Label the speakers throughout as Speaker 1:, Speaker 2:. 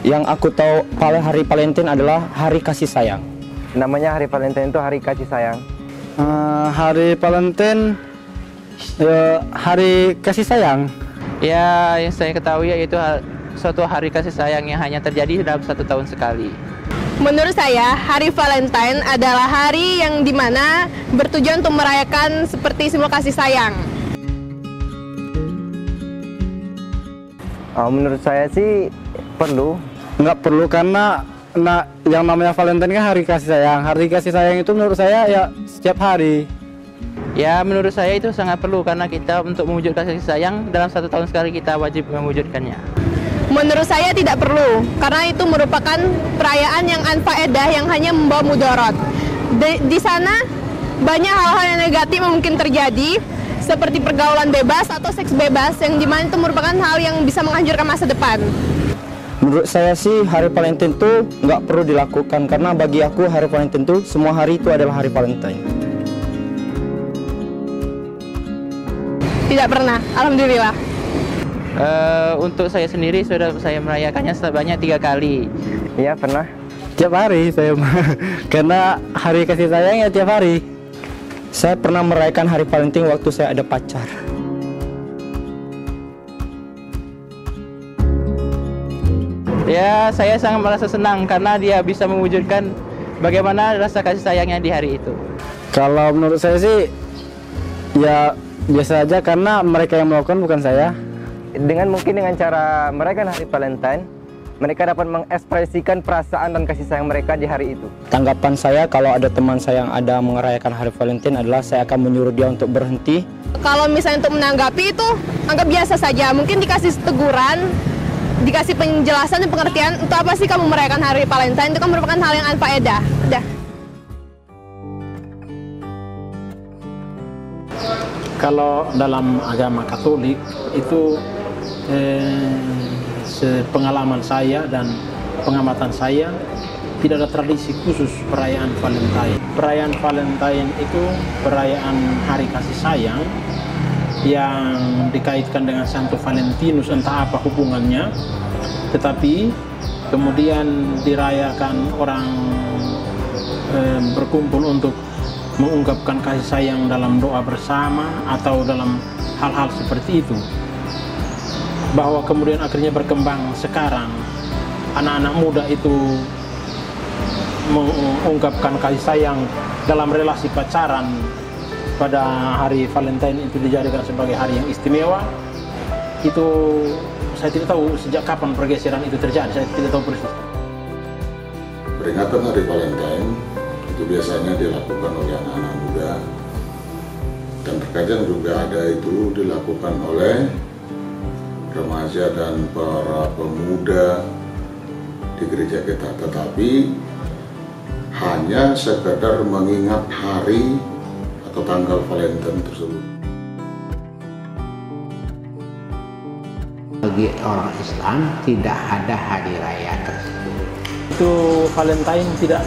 Speaker 1: Yang aku tahu hari Valentine adalah hari kasih sayang.
Speaker 2: Namanya hari Valentine itu hari kasih sayang.
Speaker 1: Hari Valentine hari kasih sayang.
Speaker 3: Ya, yang saya ketahui yaitu suatu hari kasih sayang yang hanya terjadi dalam 1 tahun sekali.
Speaker 4: Menurut saya, hari Valentine adalah hari yang dimana bertujuan untuk merayakan seperti simbol kasih sayang.
Speaker 2: Menurut saya sih perlu.
Speaker 1: Nggak perlu karena yang namanya Valentine kan hari kasih sayang. Hari kasih sayang itu menurut saya ya setiap hari.
Speaker 3: Ya, menurut saya itu sangat perlu karena kita untuk mewujudkan kasih sayang dalam 1 tahun sekali kita wajib mewujudkannya.
Speaker 4: Menurut saya tidak perlu, karena itu merupakan perayaan yang anfaedah yang hanya membawa mudarat. Di sana banyak hal-hal yang negatif yang mungkin terjadi, seperti pergaulan bebas atau seks bebas, yang dimana itu merupakan hal yang bisa menghancurkan masa depan.
Speaker 1: Menurut saya sih hari Valentine itu nggak perlu dilakukan karena bagi aku hari Valentine itu semua hari itu adalah hari Valentine.
Speaker 4: Tidak pernah, alhamdulillah.
Speaker 3: Untuk saya sendiri sudah saya merayakannya sebanyak 3 kali.
Speaker 2: Iya, pernah.
Speaker 1: Tiap hari saya karena hari kasih sayang ya tiap hari. Saya pernah merayakan hari Valentine waktu saya ada pacar.
Speaker 3: Ya, saya sangat merasa senang karena dia bisa mewujudkan bagaimana rasa kasih sayangnya di hari itu.
Speaker 1: Kalau menurut saya sih ya biasa aja karena mereka yang melakukan bukan saya.
Speaker 2: Mungkin dengan cara merayakan hari Valentine, mereka dapat mengekspresikan perasaan dan kasih sayang mereka di hari itu.
Speaker 1: Tanggapan saya kalau ada teman saya yang ada merayakan hari Valentine adalah saya akan menyuruh dia untuk berhenti.
Speaker 4: Kalau misalnya untuk menanggapi itu, anggap biasa saja. Mungkin dikasih teguran, dikasih penjelasan dan pengertian untuk apa sih kamu merayakan hari Valentine, itu kan merupakan hal yang anfaedah. Udah.
Speaker 5: Kalau dalam agama Katolik itu sepengalaman saya dan pengamatan saya tidak ada tradisi khusus perayaan Valentine. Perayaan Valentine itu perayaan hari kasih sayang yang dikaitkan dengan Santo Valentinus, entah apa hubungannya, tetapi kemudian dirayakan orang berkumpul untuk mengungkapkan kasih sayang dalam doa bersama atau dalam hal-hal seperti itu. Bahwa kemudian akhirnya berkembang sekarang anak-anak muda itu mengungkapkan kasih sayang dalam relasi pacaran pada hari Valentine itu dijadikan sebagai hari yang istimewa. Itu saya tidak tahu sejak kapan pergeseran itu terjadi, saya tidak tahu persis.
Speaker 6: Peringatan hari Valentine itu biasanya dilakukan oleh anak-anak muda, dan terkadang juga ada itu dilakukan oleh remaja dan para pemuda di gereja kita, tetapi hanya sekedar mengingat hari atau tanggal Valentine tersebut.
Speaker 7: Bagi orang Islam tidak ada hari raya tersebut.
Speaker 5: Itu Valentine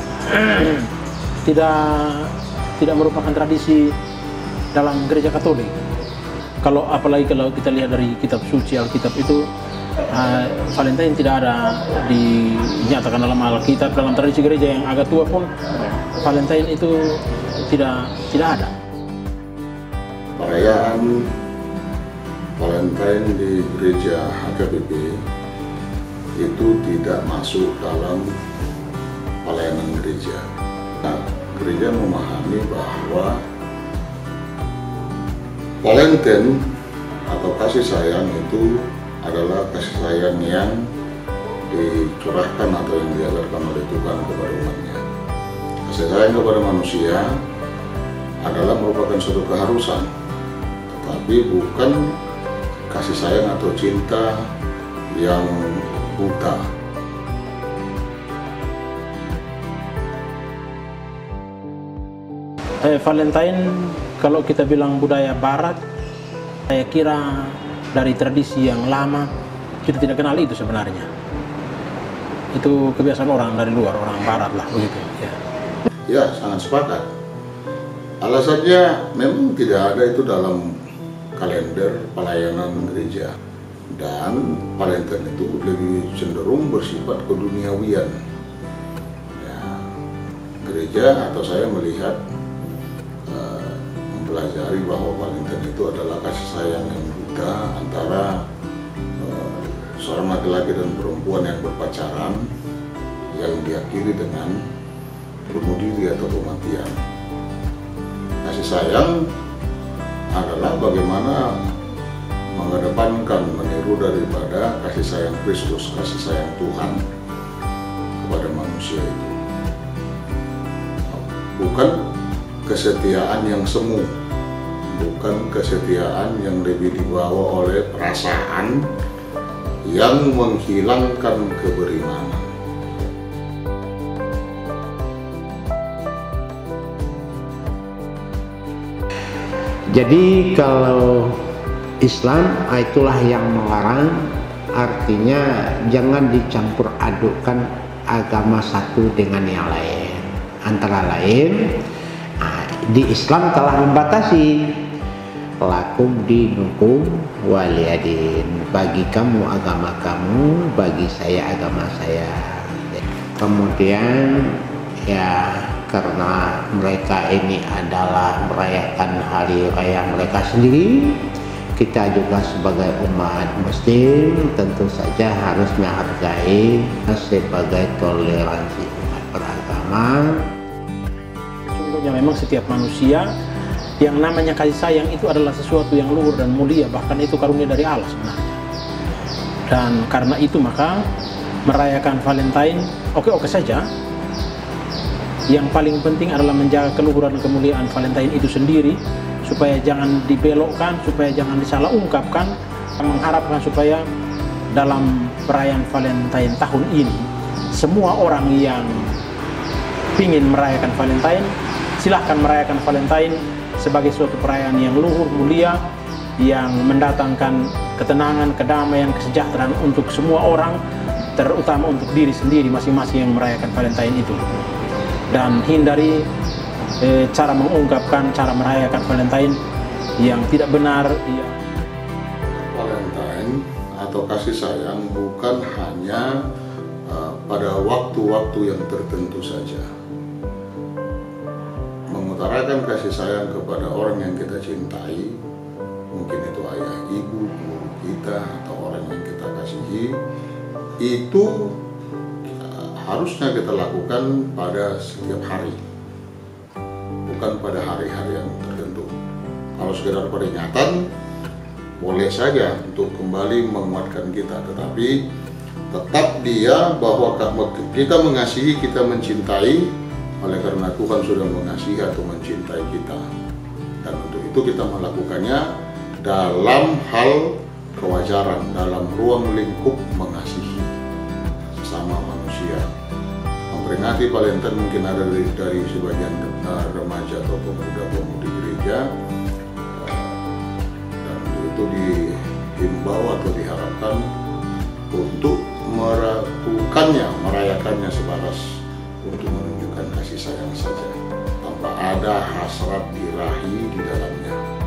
Speaker 5: tidak merupakan tradisi dalam gereja Katolik. Apalagi kalau kita lihat dari kitab suci Alkitab itu, Valentine tidak ada dinyatakan dalam Alkitab. Dalam tradisi gereja yang agak tua pun Valentine itu tidak ada.
Speaker 6: Perayaan Valentine di gereja HKBP itu tidak masuk dalam pelayanan gereja. Nah, gereja memahami bahwa Valentine atau kasih sayang itu adalah kasih sayang yang dicurahkan atau yang diajarkan oleh Tuhan kepada umatnya. Kasih sayang kepada manusia adalah merupakan suatu keharusan, tetapi bukan kasih sayang atau cinta yang buta.
Speaker 5: Valentine, kalau kita bilang budaya Barat, saya kira dari tradisi yang lama kita tidak kenal itu sebenarnya. Itu kebiasaan orang dari luar, orang Barat lah begitu.
Speaker 6: Ya, sangat sepakat. Alasannya memang tidak ada itu dalam kalender pelayanan gereja. dan Valentine itu lebih cenderung bersifat keduniawian. Ya, gereja atau saya melihat mempelajari bahwa Valentine itu adalah kasih sayang yang buta antara seorang laki-laki dan perempuan yang berpacaran, yang diakhiri dengan bunuh diri atau kematian. Kasih sayang adalah bagaimana mengedepankan, meniru daripada kasih sayang Kristus, kasih sayang Tuhan kepada manusia itu. Bukan kesetiaan yang semu, bukan kesetiaan yang lebih dibawa oleh perasaan yang menghilangkan keberimanan.
Speaker 7: Jadi kalau Islam itulah yang melarang, artinya jangan dicampur adukkan agama satu dengan yang lain. Antara lain, di Islam telah membatasi lakum dinukum waliyadin, bagi kamu agama kamu, bagi saya agama saya. Kemudian ya, karena mereka ini adalah merayakan hari raya mereka sendiri, kita juga sebagai umat muslim tentu saja harus menghargai sebagai toleransi umat beragama.
Speaker 5: Sesungguhnya memang setiap manusia yang namanya kasih sayang itu adalah sesuatu yang luhur dan mulia, bahkan itu karunia dari Allah sebenarnya. Dan karena itu maka merayakan Valentine oke-oke saja. Yang paling penting adalah menjaga keluhuran kemuliaan Valentine itu sendiri, supaya jangan dibelokkan, supaya jangan disalah ungkapkan. Mengharapkan supaya dalam perayaan Valentine tahun ini, semua orang yang ingin merayakan Valentine, silahkan merayakan Valentine sebagai suatu perayaan yang luhur, mulia, yang mendatangkan ketenangan, kedamaian, kesejahteraan untuk semua orang, terutama untuk diri sendiri masing-masing yang merayakan Valentine itu. Dan hindari cara mengungkapkan, cara merayakan Valentine yang tidak benar.
Speaker 6: Valentine atau kasih sayang bukan hanya pada waktu-waktu yang tertentu saja. Mengutarakan kasih sayang kepada orang yang kita cintai, mungkin itu ayah, ibu, guru kita, atau orang yang kita kasihi, itu harusnya kita lakukan pada setiap hari, bukan pada hari-hari yang tertentu. Kalau sekedar peringatan, boleh saja untuk kembali menguatkan kita, tetapi tetap dia bahwa kita mengasihi, kita mencintai, oleh karena Tuhan sudah mengasihi atau mencintai kita. Dan untuk itu kita melakukannya dalam hal kewajaran, dalam ruang lingkup mengasihi sesama manusia. Memperingati Valentine mungkin ada dari sebagian remaja atau pemuda-pemudi gereja, dan itu dihimbau atau diharapkan untuk melakukannya, merayakannya sebatas untuk menunjukkan kasih sayang saja, tanpa ada hasrat birahi di dalamnya.